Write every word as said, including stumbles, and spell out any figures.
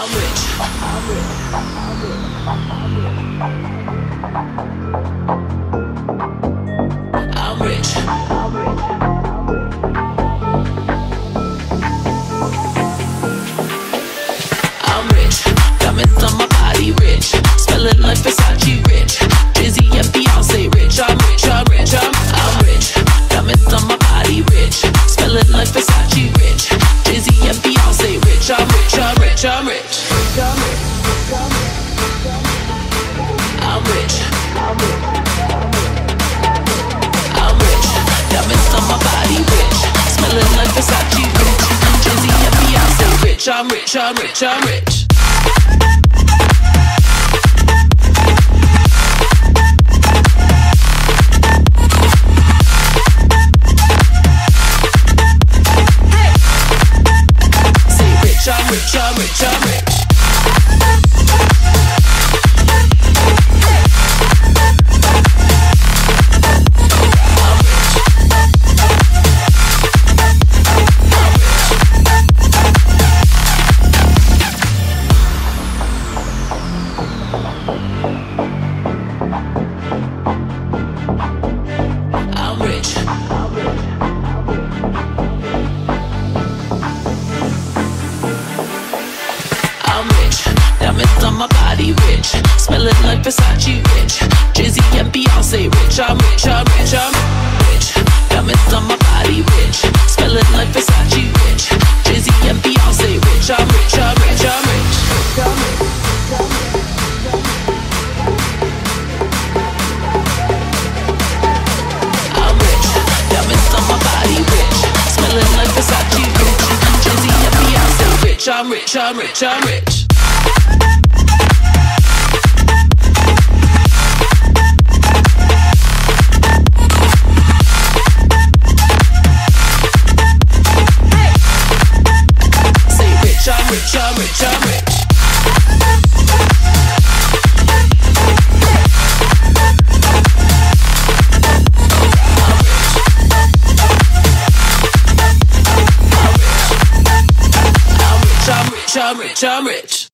I'm rich. I'm rich. I'm rich. I'm rich. I'm rich. I'm rich. Diamonds on my body, rich. Smelling like Versace, rich. Jay-Z and Beyonce, rich. I'm rich. I'm rich. I'm, I'm rich. Diamonds on my body, rich. Smelling like Versace, rich. Jay-Z and Beyonce, rich. I'm rich. I'm rich. I'm rich. I'm rich. I'm rich. I'm rich. Diamonds on my body, rich. Smelling like Versace, rich. Jay-Z and Beyonce, rich. I'm rich. I'm rich. I'm rich. I'm rich, I'm rich, I'm rich. I'm rich. I'm rich. Diamonds on my body, rich. Smelling like Versace, rich. Jay-Z and Beyonce, rich. I'm rich, I'm rich, I'm rich. Diamonds on my body, rich. Smelling like Versace, rich. Jay-Z and Beyonce, rich. I'm rich, I'm rich, I'm rich. I'm rich. Diamonds on my body, rich. Smelling like Versace, rich. Jay-Z and Beyonce, rich. I'm rich, I'm rich, I'm rich. I'm rich, I'm rich, I'm rich. I'm rich, I'm rich, I'm rich.